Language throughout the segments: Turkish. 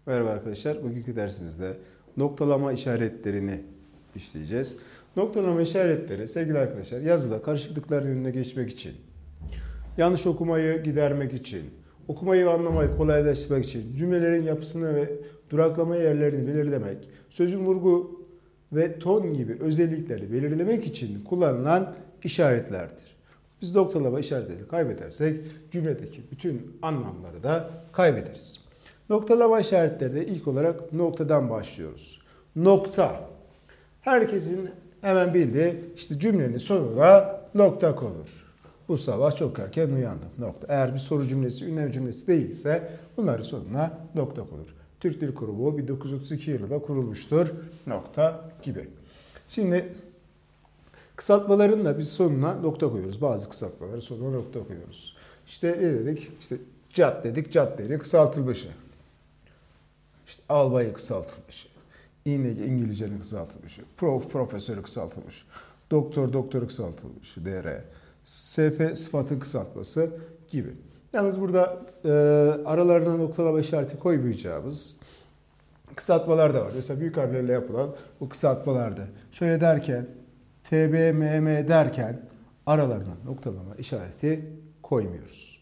Merhaba arkadaşlar. Bugünkü dersimizde noktalama işaretlerini işleyeceğiz. Noktalama işaretleri sevgili arkadaşlar yazıda karışıklıkların önüne geçmek için, yanlış okumayı gidermek için, okumayı ve anlamayı kolaylaştırmak için, cümlelerin yapısını ve duraklama yerlerini belirlemek, sözün vurgu ve ton gibi özellikleri belirlemek için kullanılan işaretlerdir. Biz noktalama işaretleri kaybedersek cümledeki bütün anlamları da kaybederiz. Noktalama işaretlerde ilk olarak noktadan başlıyoruz. Nokta. Herkesin hemen bildiği işte cümlenin sonuna nokta konur. Bu sabah çok erken uyandım. Nokta. Eğer bir soru cümlesi, ünlem cümlesi değilse bunların sonuna nokta konur. Türk Dil Kurumu 1932 yılında kurulmuştur. Nokta gibi. Şimdi kısaltmaların da biz sonuna nokta koyuyoruz. Bazı kısaltmaları sonuna nokta koyuyoruz. İşte ne dedik? İşte cad dedik. Caddeleri kısaltılmışı. İşte albayı kısaltılmışı. İngilizcenin kısaltılmışı. Profesörü kısaltılmış. Doktoru kısaltılmış. DR. SF sıfatın kısaltması gibi. Yalnız burada aralarına noktalama işareti koymayacağımız kısaltmalar da var. Mesela büyük harflerle yapılan bu kısaltmalarda. Şöyle derken TBMM derken aralarına noktalama işareti koymuyoruz.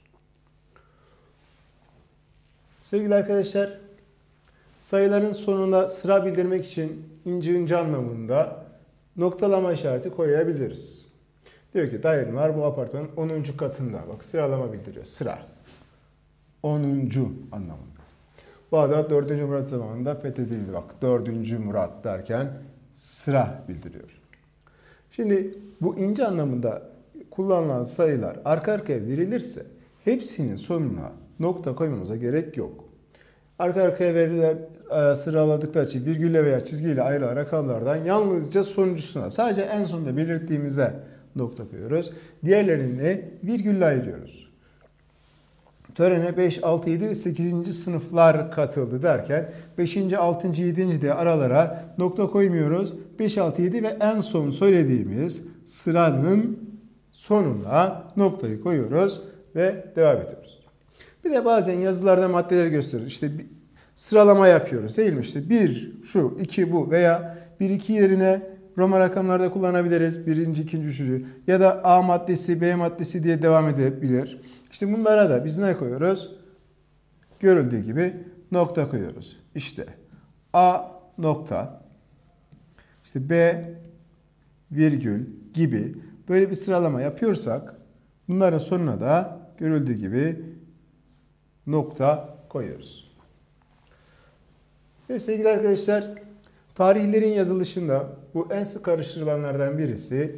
Sevgili arkadaşlar, sayıların sonuna sıra bildirmek için ince anlamında noktalama işareti koyabiliriz. Diyor ki dairen var bu apartmanın 10. katında. Bak sıralama bildiriyor. Sıra. 10. anlamında. Bağdat 4. Murat zamanında fethedildi. Bak 4. Murat derken sıra bildiriyor. Şimdi bu ince anlamında kullanılan sayılar arka arkaya verilirse hepsinin sonuna nokta koymamıza gerek yok. Arka arkaya verilen sıraladıkları için virgülle veya çizgiyle ayrılan rakamlardan yalnızca sonuncusuna sadece en sonunda belirttiğimize nokta koyuyoruz. Diğerlerini virgülle ayırıyoruz. Törene 5, 6, 7 ve 8. sınıflar katıldı derken 5. 6. 7. diye aralara nokta koymuyoruz. 5, 6, 7 ve en son söylediğimiz sıranın sonuna noktayı koyuyoruz ve devam ediyoruz. Bir de bazen yazılarda maddeleri gösteriyoruz. İşte bir sıralama yapıyoruz değil mi? İşte 1 şu, 2 bu veya 1, 2 yerine Roma rakamlarda kullanabiliriz. Birinci, ikinci, üçüncü ya da A maddesi, B maddesi diye devam edebilir. İşte bunlara da biz ne koyuyoruz? Görüldüğü gibi nokta koyuyoruz. İşte A nokta, işte B virgül gibi böyle bir sıralama yapıyorsak bunların sonuna da görüldüğü gibi nokta koyuyoruz. Ve sevgili arkadaşlar, tarihlerin yazılışında bu en sık karıştırılanlardan birisi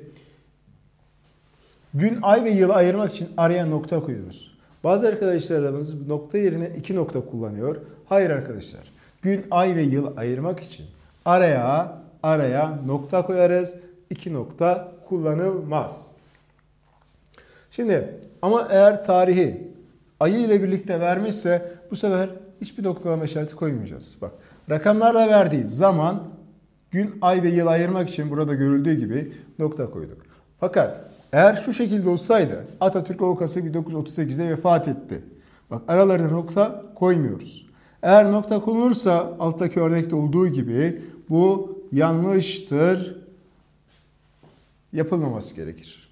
gün, ay ve yılı ayırmak için araya nokta koyuyoruz. Bazı arkadaşlarımız nokta yerine 2 nokta kullanıyor. Hayır arkadaşlar. Gün, ay ve yıl ayırmak için araya nokta koyarız. 2 nokta kullanılmaz. Şimdi ama eğer tarihi ayı ile birlikte vermişse bu sefer hiçbir noktalama işareti koymayacağız. Bak rakamlarla verdiği zaman gün, ay ve yıl ayırmak için burada görüldüğü gibi nokta koyduk. Fakat eğer şu şekilde olsaydı Atatürk 10 Kasım 1938'de vefat etti. Bak aralarına nokta koymuyoruz. Eğer nokta konulursa alttaki örnekte olduğu gibi bu yanlıştır. Yapılmaması gerekir.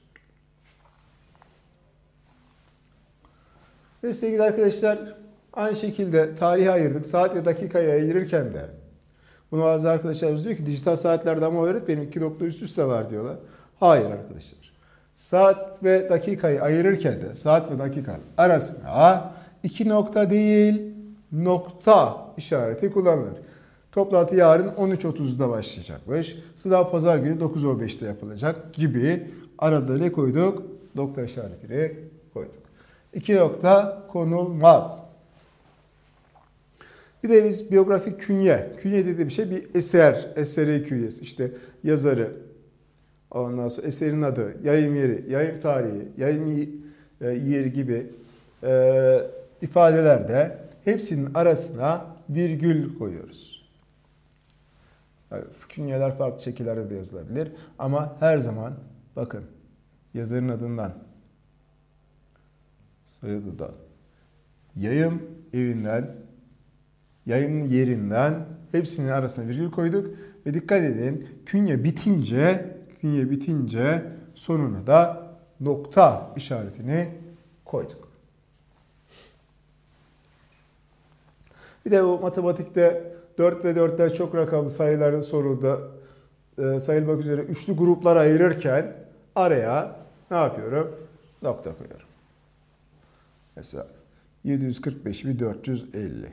Ve sevgili arkadaşlar aynı şekilde tarihe ayırdık. Saat ve dakikaya ayırırken de bunu bazı arkadaşlarımız diyor ki dijital saatlerde ama öğretmenim 2 nokta üst üste var diyorlar. Hayır arkadaşlar. Saat ve dakikayı ayırırken de saat ve dakika arasına 2 nokta değil nokta işareti kullanılır. Toplantı yarın 13.30'da başlayacakmış. Sınav pazar günü 9.15'te yapılacak gibi arada ne koyduk? Nokta işaretini koyduk. 2 nokta konulmaz. Bir de biz biyografik künye. Künye dediği bir şey bir eser. Eseri künyesi. İşte yazarı. Ondan sonra eserin adı, yayım yeri, yayım tarihi, yayım yeri gibi ifadelerde hepsinin arasına virgül koyuyoruz. Yani künyeler farklı şekillerde de yazılabilir. Ama her zaman bakın yazarın adından, soyadından, yayım evinden yayının yerinden hepsinin arasına virgül koyduk. Ve dikkat edin, künye bitince sonuna da nokta işaretini koyduk. Bir de bu matematikte 4 ve 4'ler çok rakamlı sayıların soruda sayılmak üzere üçlü gruplara ayırırken araya ne yapıyorum? Nokta koyuyorum. Mesela 745.450,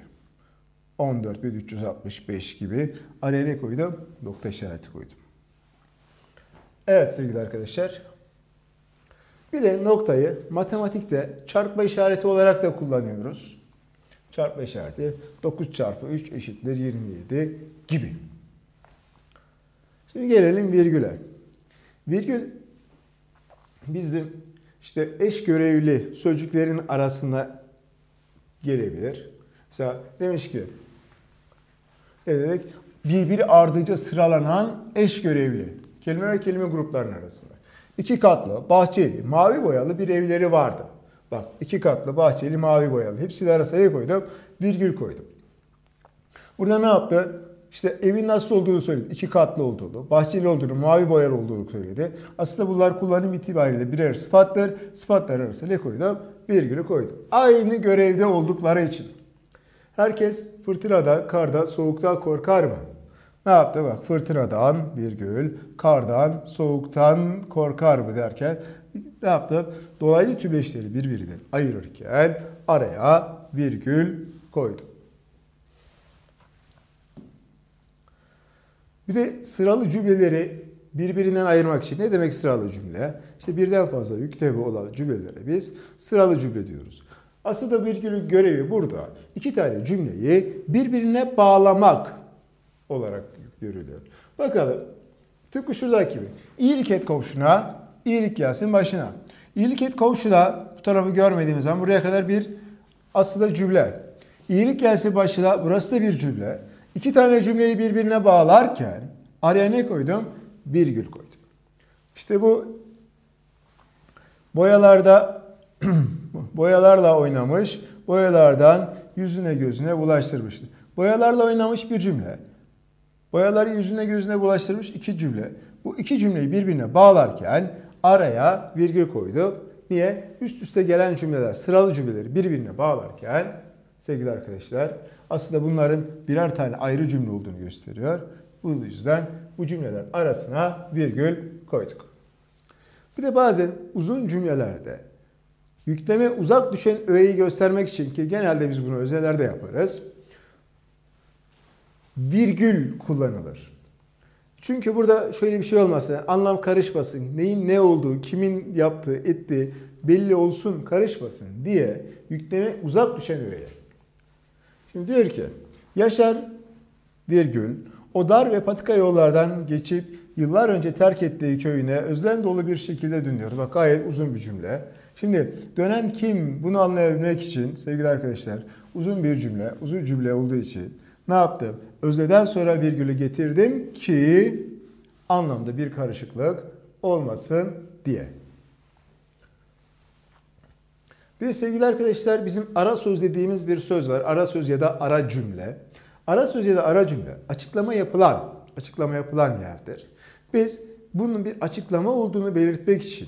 14.365 gibi araya ne koydum? Nokta işareti koydum. Evet sevgili arkadaşlar. Bir de noktayı matematikte çarpma işareti olarak da kullanıyoruz. Çarpma işareti 9 çarpı 3 eşittir 27 gibi. Şimdi gelelim virgüle. Virgül bizim işte eş görevli sözcüklerin arasına gelebilir. Mesela demiş ki ne dedik? Birbiri ardınca sıralanan eş görevli kelime ve kelime gruplarının arasında. 2 katlı, bahçeli, mavi boyalı bir evleri vardı. Bak 2 katlı, bahçeli, mavi boyalı. Hepsini arasına koydum, virgül koydum. Burada ne yaptı? İşte evin nasıl olduğunu söyledi. 2 katlı olduğunu, bahçeli olduğunu, mavi boyalı olduğunu söyledi. Aslında bunlar kullanım itibariyle birer sıfattır. Sıfatlar arasına ne koydum? Virgülü koydum. Aynı görevde oldukları için. Herkes fırtınada, karda, soğukta korkar mı? Ne yaptı? Bak fırtınadan virgül, kardan, soğuktan korkar mı derken ne yaptı? Dolaylı tübeşleri birbirinden ayırırken araya virgül koydum. Bir de sıralı cümleleri birbirinden ayırmak için ne demek sıralı cümle? İşte birden fazla yüklevi olan cümlelere biz sıralı cümle diyoruz. Aslında virgülün görevi burada 2 tane cümleyi birbirine bağlamak olarak görülüyor. Bakalım. Tıpkı şuradaki gibi. İyilik et komşuna, iyilik gelsin başına. İyilik et komşuna, bu tarafı görmediğimiz zaman buraya kadar bir aslında cümle. İyilik gelsin başına, burası da bir cümle. 2 tane cümleyi birbirine bağlarken araya ne koydum? Virgül koydum. İşte bu boyalarla oynamış, boyalardan yüzüne gözüne bulaştırmıştı. Boyalarla oynamış bir cümle. Boyaları yüzüne gözüne bulaştırmış 2 cümle. Bu 2 cümleyi birbirine bağlarken araya virgül koyduk. Niye? Üst üste gelen cümleler, sıralı cümleleri birbirine bağlarken sevgili arkadaşlar aslında bunların birer tane ayrı cümle olduğunu gösteriyor. Bu yüzden bu cümleler arasına virgül koyduk. Bir de bazen uzun cümlelerde yükleme uzak düşen öğeyi göstermek için ki genelde biz bunu öznelerde yaparız. Virgül kullanılır. Çünkü burada şöyle bir şey olmasın, anlam karışmasın, neyin ne olduğu, kimin yaptığı, ettiği belli olsun, karışmasın diye yükleme uzak düşen öğe. Şimdi diyor ki, Yaşar virgül, o dar ve patika yollardan geçip yıllar önce terk ettiği köyüne özlem dolu bir şekilde dönüyor. Bak gayet uzun bir cümle. Şimdi dönen kim bunu anlayabilmek için sevgili arkadaşlar uzun bir cümle, uzun cümle olduğu için ne yaptım? Özneden sonra virgülü getirdim ki anlamda bir karışıklık olmasın diye. Bir de sevgili arkadaşlar bizim ara söz dediğimiz bir söz var. Ara söz ya da ara cümle. Ara söz ya da ara cümle açıklama yapılan yerdir. Biz bunun bir açıklama olduğunu belirtmek için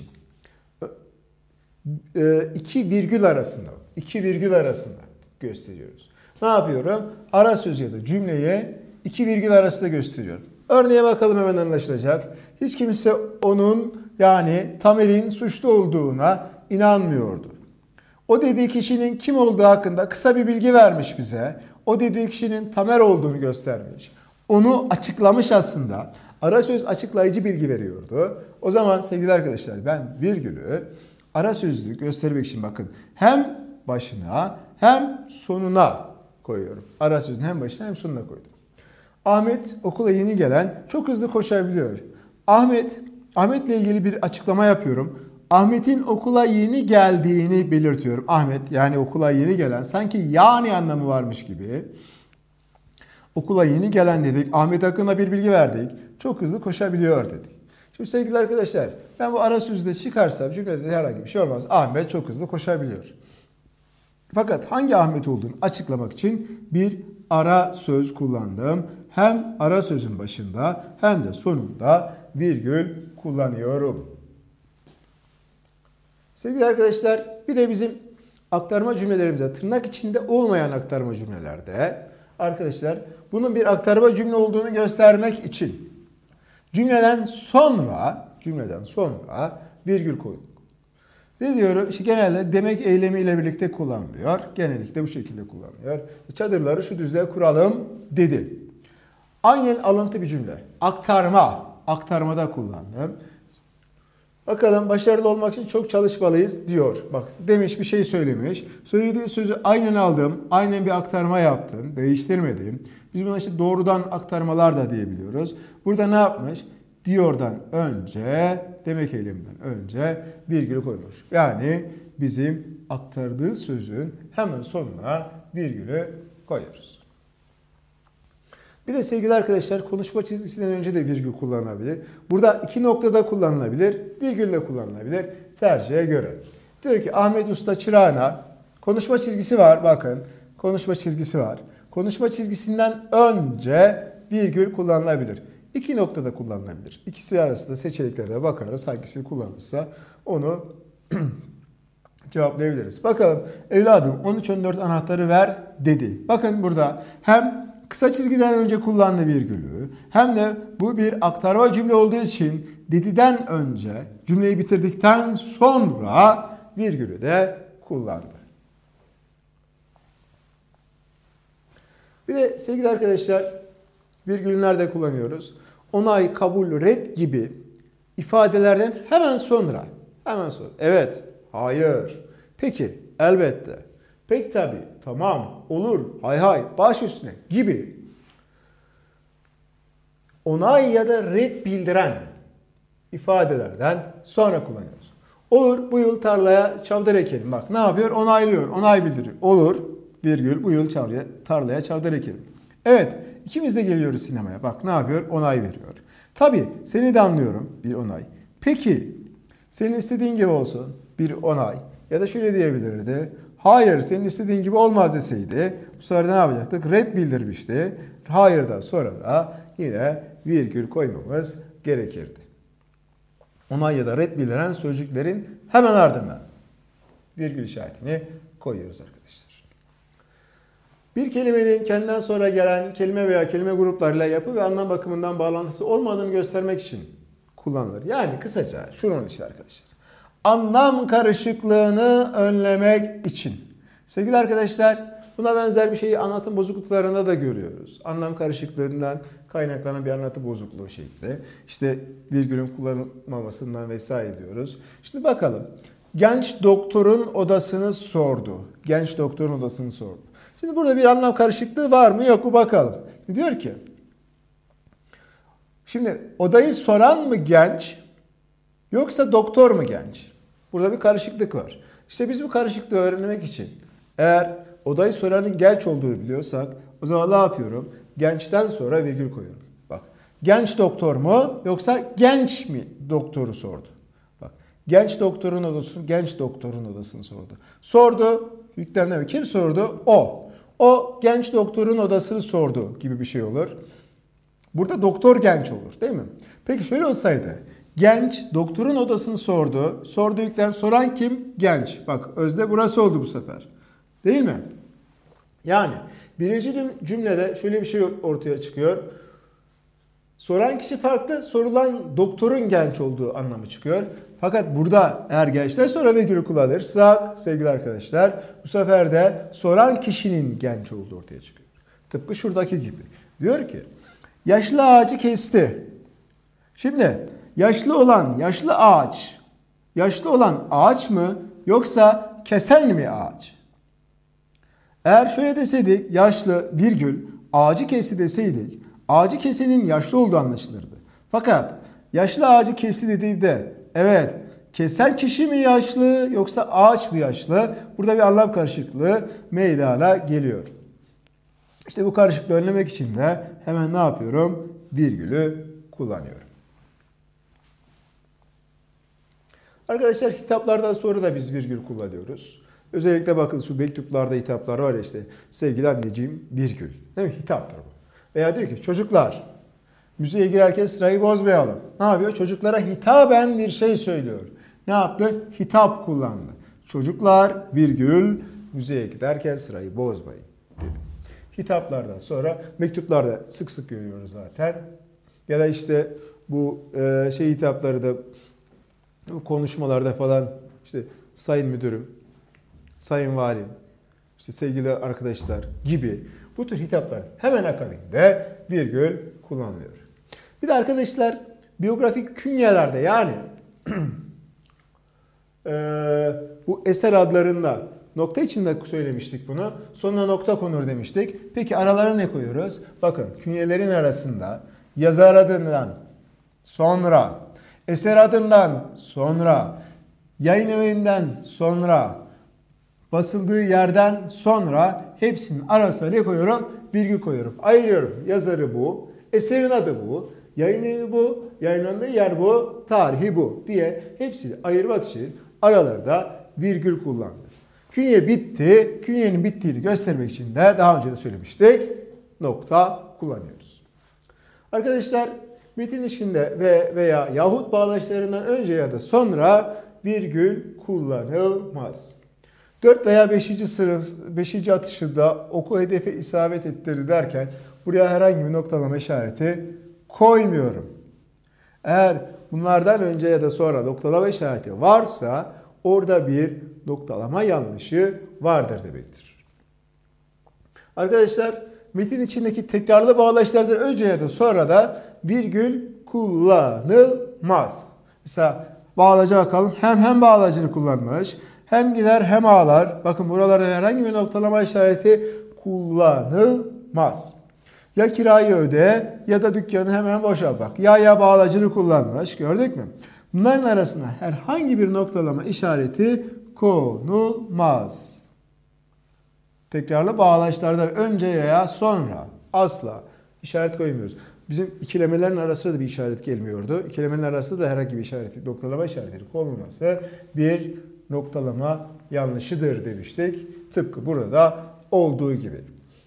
iki virgül arasında gösteriyoruz. Ne yapıyorum? Ara söz ya da cümleye 2 virgül arasında gösteriyorum. Örneğe bakalım hemen anlaşılacak. Hiç kimse onun yani Tamer'in suçlu olduğuna inanmıyordu. O dediği kişinin kim olduğu hakkında kısa bir bilgi vermiş bize. O dediği kişinin Tamer olduğunu göstermiş. Onu açıklamış aslında. Ara söz açıklayıcı bilgi veriyordu. O zaman sevgili arkadaşlar ben virgülü ara sözlü göstermek için bakın hem başına hem sonuna koyuyorum. Ara sözün hem başına hem sonuna koydum. Ahmet okula yeni gelen çok hızlı koşabiliyor. Ahmet'le ilgili bir açıklama yapıyorum. Ahmet'in okula yeni geldiğini belirtiyorum. Ahmet yani okula yeni gelen sanki yani anlamı varmış gibi. Okula yeni gelen dedik. Ahmet hakkında bir bilgi verdik. Çok hızlı koşabiliyor dedik. Şimdi sevgili arkadaşlar ben bu ara sözde çıkarsam cümlede herhangi bir şey olmaz. Ahmet çok hızlı koşabiliyor. Fakat hangi Ahmet olduğunu açıklamak için bir ara söz kullandım. Hem ara sözün başında hem de sonunda virgül kullanıyorum. Sevgili arkadaşlar, bir de bizim aktarma cümlelerimize tırnak içinde olmayan aktarma cümlelerde arkadaşlar bunun bir aktarma cümle olduğunu göstermek için cümleden sonra virgül koyduk. Ne diyorum? İşte genelde demek eylemiyle birlikte kullanılıyor. Genellikle bu şekilde kullanılıyor. Çadırları şu düzlüğe kuralım dedi. Aynen alıntı bir cümle. Aktarmada kullandım. Bakalım başarılı olmak için çok çalışmalıyız diyor. Bak demiş, bir şey söylemiş. Söylediği sözü aynen aldım. Aynen bir aktarma yaptım. Değiştirmedim. Biz buna işte doğrudan aktarmalar da diyebiliyoruz. Burada ne yapmış? Diyordan önce, demek eyleminden önce virgülü koymuş. Yani bizim aktardığı sözün hemen sonuna virgülü koyuyoruz. Bir de sevgili arkadaşlar konuşma çizgisinden önce de virgül kullanılabilir. Burada iki noktada kullanılabilir, virgül de kullanılabilir tercihe göre. Diyor ki Ahmet Usta çırağına konuşma çizgisi var, bakın konuşma çizgisi var. Konuşma çizgisinden önce virgül kullanılabilir. İki noktada kullanılabilir. İkisi arasında seçeneklere bakarız, hangisini kullanırsa onu cevaplayabiliriz. Bakalım evladım 13-14 anahtarı ver dedi. Bakın burada hem kısa çizgiden önce kullandı virgülü hem de bu bir aktarma cümle olduğu için dediden önce cümleyi bitirdikten sonra virgülü de kullandı. Bir de sevgili arkadaşlar virgülü nerede kullanıyoruz? Onay, kabul, red gibi ifadelerden hemen sonra. Evet, hayır, peki, elbette, pek tabii, tamam, olur, hay hay, baş üstüne gibi onay ya da red bildiren ifadelerden sonra kullanıyoruz. Olur, bu yıl tarlaya çavdar ekelim. Bak ne yapıyor? Onaylıyor, onay bildiriyor. Olur, virgül, bu yıl tarlaya çavdar ekelim. Evet, ikimiz de geliyoruz sinemaya. Bak ne yapıyor? Onay veriyor. Tabii seni de anlıyorum, bir onay. Peki senin istediğin gibi olsun, bir onay. Ya da şöyle diyebilirdi. Hayır senin istediğin gibi olmaz deseydi bu sefer de ne yapacaktık? Red bildirmişti. Hayır da sonra da yine virgül koymamız gerekirdi. Onay ya da red bildiren sözcüklerin hemen ardından virgül işaretini koyuyoruz arkadaşlar. Bir kelimenin kendinden sonra gelen kelime veya kelime gruplarıyla yapı ve anlam bakımından bağlantısı olmadığını göstermek için kullanılır. Yani kısaca şunun işte arkadaşlar. Anlam karışıklığını önlemek için. Sevgili arkadaşlar buna benzer bir şeyi anlatım bozukluklarında da görüyoruz. Anlam karışıklığından kaynaklanan bir anlatım bozukluğu şekli. İşte virgülün kullanılmamasından vesaire diyoruz. Şimdi bakalım. Genç doktorun odasını sordu. Şimdi burada bir anlam karışıklığı var mı yok mu bakalım. Diyor ki şimdi odayı soran mı genç yoksa doktor mu genç? Burada bir karışıklık var. İşte biz bu karışıklığı öğrenmek için eğer odayı soranın genç olduğunu biliyorsak o zaman ne yapıyorum? Gençten sonra virgül koyuyorum. Bak genç doktor mu yoksa genç mi doktoru sordu. Bak genç doktorun odasını sordu. Sordu yüklemle mi? Kim sordu? O. O genç doktorun odasını sordu gibi bir şey olur. Burada doktor genç olur değil mi? Peki şöyle olsaydı. Genç doktorun odasını sordu. Sordu yüklem. Soran kim? Genç. Bak özde burası oldu bu sefer. Değil mi? Yani birinci cümlede şöyle bir şey ortaya çıkıyor. Soran kişi farklı, sorulan doktorun genç olduğu anlamı çıkıyor. Fakat burada eğer gençten sonra virgülü kullanırsak sevgili arkadaşlar bu sefer de soran kişinin genç olduğu ortaya çıkıyor. Tıpkı şuradaki gibi. Diyor ki yaşlı ağacı kesti. Şimdi yaşlı olan ağaç mı yoksa kesen mi ağaç? Eğer şöyle deseydik yaşlı virgül ağacı kesti deseydik ağacı kesenin yaşlı olduğu anlaşılırdı. Fakat yaşlı ağacı kesti dediğimde evet kesen kişi mi yaşlı yoksa ağaç mı yaşlı? Burada bir anlam karışıklığı meydana geliyor. İşte bu karışıklığı önlemek için de hemen ne yapıyorum? Virgülü kullanıyorum. Arkadaşlar kitaplardan sonra da biz virgül kullanıyoruz. Özellikle bakın şu mektuplarda hitaplar var ya işte. Sevgili anneciğim virgül. Değil mi? Hitaptır bu. Veya diyor ki çocuklar müziğe girerken sırayı bozmayalım. Ne yapıyor? Çocuklara hitaben bir şey söylüyor. Ne yaptı? Hitap kullandı. Çocuklar virgül müziğe giderken sırayı bozmayın dedi. Hitaplardan sonra mektuplarda sık sık görüyoruz zaten. Ya da işte bu hitapları da konuşmalarda falan işte sayın müdürüm, sayın valim, işte sevgili arkadaşlar gibi bu tür hitaplar hemen akabinde virgül kullanılıyor. Bir de arkadaşlar biyografik künyelerde yani bu eser adlarında nokta içinde söylemiştik bunu. Sonuna nokta konur demiştik. Peki aralara ne koyuyoruz? Bakın künyelerin arasında yazar adından sonra, eser adından sonra, yayın evinden sonra, basıldığı yerden sonra hepsinin arasına ne koyuyorum? Virgül koyuyorum. Ayırıyorum. Yazarı bu, eserin adı bu, yayın evi bu, yayınlandığı yer bu, tarihi bu diye hepsini ayırmak için aralarda virgül kullandım. Künye bitti. Künyenin bittiğini göstermek için de daha önce de söylemiştik. Nokta kullanıyoruz. Arkadaşlar metin içinde veya yahut bağlaçlarından önce ya da sonra virgül kullanılmaz. 4 veya 5. sınıf 5. atışında oku hedefe isabet ettirdi derken buraya herhangi bir noktalama işareti koymuyorum. Eğer bunlardan önce ya da sonra noktalama işareti varsa orada bir noktalama yanlışı vardır demektir. Arkadaşlar metin içindeki tekrarlı bağlaçlardan önce ya da sonra da virgül kullanılmaz. Mesela bağlaca bakalım. Hem bağlacını kullanmış. Hem gider hem ağlar. Bakın buralarda herhangi bir noktalama işareti kullanılmaz. Ya kirayı öde ya da dükkanı hemen boşalt. Bak ya bağlacını kullanmış. Gördük mü? Bunların arasına herhangi bir noktalama işareti konulmaz. Tekrarlı bağlaçlardan önce ya sonra asla işaret koymuyoruz. Bizim ikilemelerin arasında da bir işaret gelmiyordu. İkilemenin arasında da herhangi bir işareti, noktalama işareti konulması bir noktalama yanlışıdır demiştik. Tıpkı burada olduğu gibi.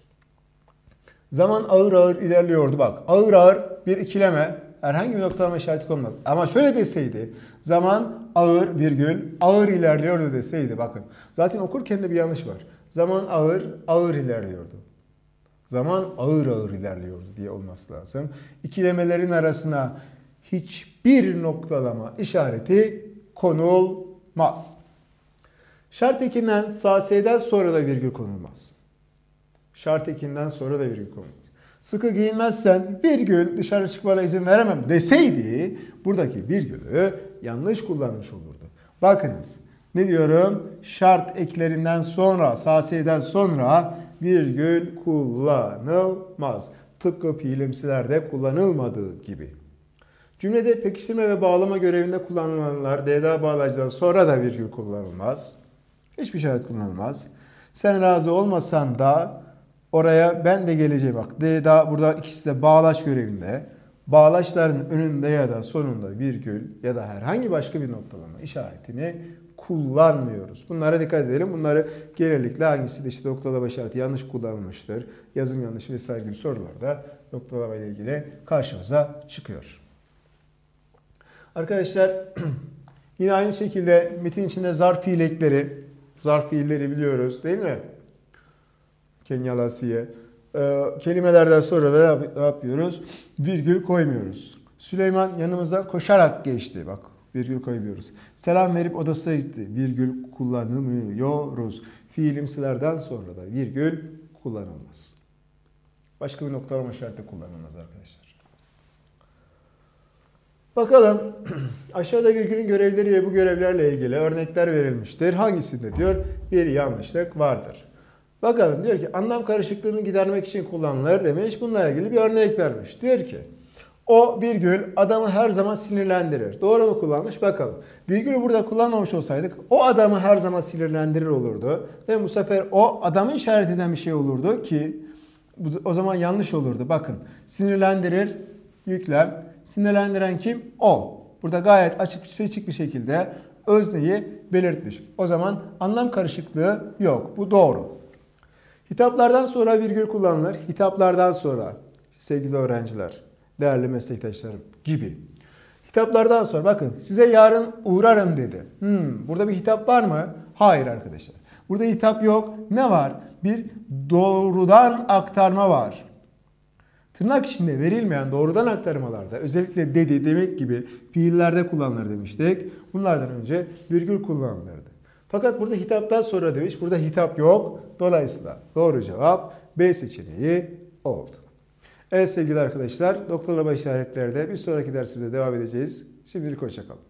Zaman ağır ağır ilerliyordu. Bak ağır ağır bir ikileme herhangi bir noktalama işareti konulmaz. Ama şöyle deseydi zaman ağır virgül ağır ilerliyordu deseydi bakın. Zaten okurken de bir yanlış var. Zaman ağır ağır ilerliyordu. Zaman ağır ağır ilerliyordu diye olması lazım. İkilemelerin arasına hiçbir noktalama işareti konulmaz. Şart ekinden saseden sonra da virgül konulmaz. Şart ekinden sonra da virgül konulmaz. Sıkı giyinmezsen virgül dışarı çıkmana izin veremem deseydi buradaki virgülü yanlış kullanmış olurdu. Bakınız ne diyorum? Şart eklerinden sonra, saseden sonra virgül kullanılmaz. Tıpkı fiilimsilerde kullanılmadığı gibi. Cümlede pekiştirme ve bağlama görevinde kullanılanlar DDA bağlacıdan sonra da virgül kullanılmaz. Hiçbir işaret kullanılmaz. Sen razı olmasan da oraya ben de geleceğim. Bak DDA burada ikisi de bağlaç görevinde. Bağlaçların önünde ya da sonunda virgül ya da herhangi başka bir noktalama işaretini kullanmıyoruz. Bunlara dikkat edelim. Bunları genellikle hangisi de işte noktalama işareti yanlış kullanılmıştır, yazım yanlışı vesaire gibi sorularda noktalama ile ilgili karşımıza çıkıyor. Arkadaşlar yine aynı şekilde metin içinde zarf fiilleri biliyoruz değil mi? Kenyalasiye. Kelimelerden sonra da ne yapıyoruz? Virgül koymuyoruz. Süleyman yanımızdan koşarak geçti. Bak virgül koymuyoruz. Selam verip odasına gitti. Virgül kullanmıyoruz. Fiilimsilerden sonra da virgül kullanılmaz. Başka bir noktalama işareti kullanılmaz arkadaşlar. Bakalım aşağıda virgülün görevleri ve bu görevlerle ilgili örnekler verilmiştir. Hangisinde diyor bir yanlışlık vardır. Bakalım diyor ki anlam karışıklığını gidermek için kullanılır demiş. Bununla ilgili bir örnek vermiş. Diyor ki o virgül adamı her zaman sinirlendirir. Doğru mu kullanmış? Bakalım. Virgülü burada kullanmamış olsaydık o adamı her zaman sinirlendirir olurdu. Ve bu sefer o adamı işaret eden bir şey olurdu ki o zaman yanlış olurdu. Bakın sinirlendirir yüklem. Sinirlendiren kim? O. Burada gayet açık seçik bir şekilde özneyi belirtmiş. O zaman anlam karışıklığı yok. Bu doğru. Hitaplardan sonra virgül kullanılır. Hitaplardan sonra sevgili öğrenciler, değerli meslektaşlarım gibi. Hitaplardan sonra bakın size yarın uğrarım dedi. Burada bir hitap var mı? Hayır arkadaşlar. Burada hitap yok. Ne var? Bir doğrudan aktarma var. Tırnak içinde verilmeyen doğrudan aktarmalarda özellikle dedi, demek gibi fiillerde kullanılır demiştik. Bunlardan önce virgül kullanılırdı. Fakat burada hitaptan sonra demiş. Burada hitap yok. Dolayısıyla doğru cevap B seçeneği oldu. Evet sevgili arkadaşlar, noktalama işaretlerde bir sonraki dersimizde devam edeceğiz. Şimdilik hoşça kalın.